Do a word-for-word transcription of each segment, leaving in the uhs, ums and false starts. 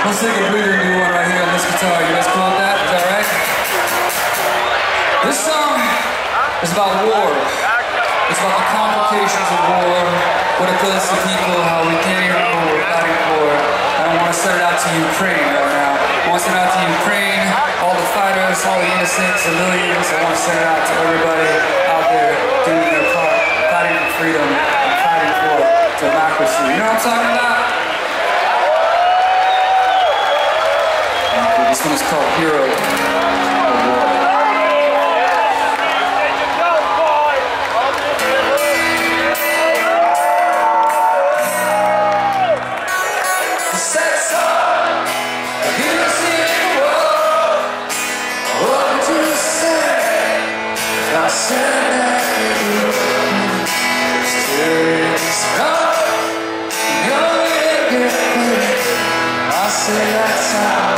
We'll sing a breather new one right here on this guitar. You guys cool with that? Is that right? This song is about war. It's about the complications of war, what it does to people, how we can't even know what we're fighting for. And I want to send it out to Ukraine right now. I want to send it out to Ukraine, all the fighters, all the innocent civilians. I want to send it out to everybody out there doing their part, fighting for freedom, fighting for democracy. You know what I'm talking about? Okay, this one is called Hero of War. I said that you I said that's how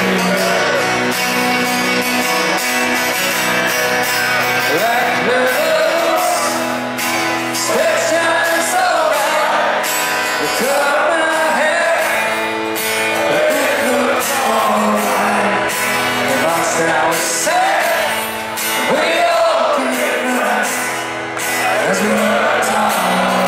like rivers, step shining so bright, you cut my hair, but it looks alright. And I said I was sad, we all get right as we were time.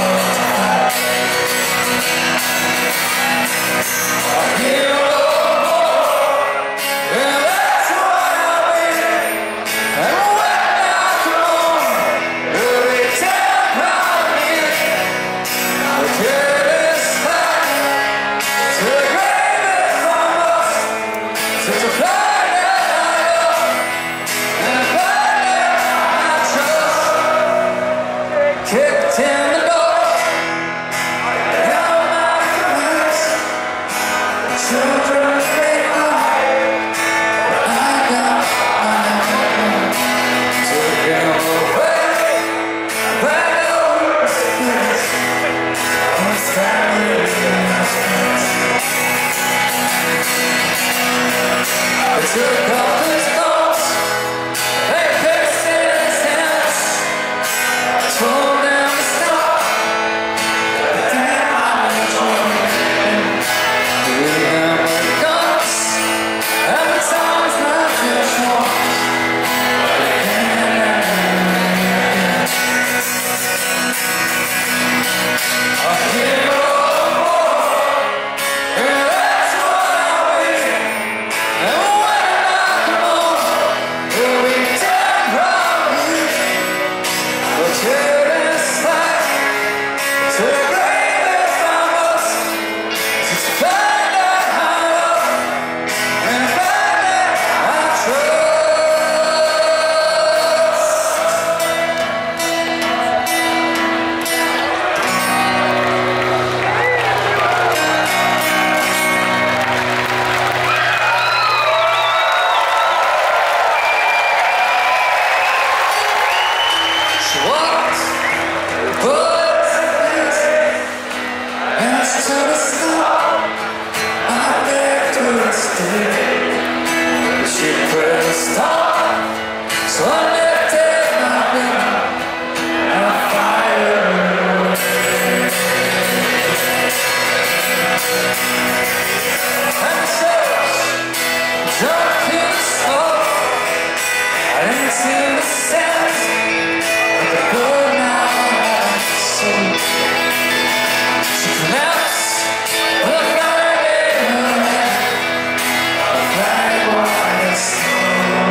A hero of war, and that's what I mean. And when I come home, every time I'm here, I'll carry this flag to the grave from us. Since a flag that I love, and a flag that I trust, kicked in the door. Children they are, but I got mine. Taken away by those things, whose family is they took off his clothes, they pissed in his hands, told them to stop, but then I joined him. She pressed stop, so I lifted my gun and fired away. And the shells jumped in the smoke. I didn't see the sense of the good now I see. She collapsed with a fire in her hand, a flag was slow.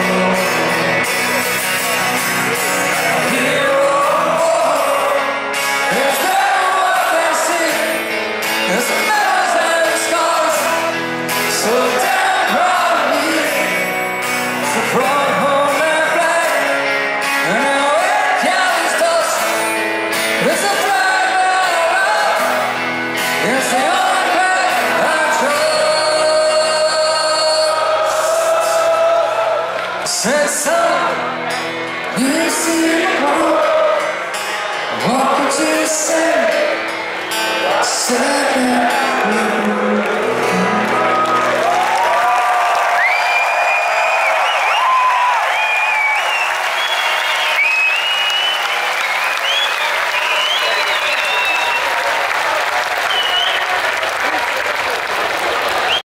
A hero of war, is that what they see? There's the medals and the scars, so damn proud of me. So brought home that flag, and now it carries dust. It's a flag that I love, it's the only flag I trust. Since